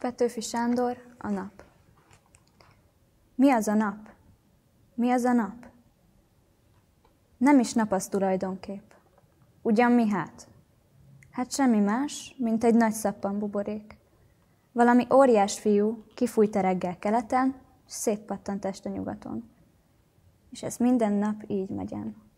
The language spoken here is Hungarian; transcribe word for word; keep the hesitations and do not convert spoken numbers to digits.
Petőfi Sándor, a nap. Mi az a nap? Mi az a nap? Nem is nap az tulajdonképp. Ugyan mi hát? Hát semmi más, mint egy nagy szappan buborék. Valami óriás fiú kifújta reggel keleten, és szétpattant este nyugaton. És ez minden nap így megyen.